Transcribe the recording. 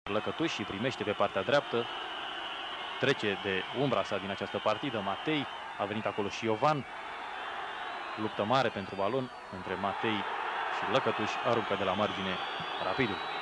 Lăcătuș și primește pe partea dreaptă. Trece de umbra sa din această partidă Matei. A venit acolo și Iovan. Luptă mare pentru balon între Matei și Lăcătuș. Aruncă de la margine Rapidul.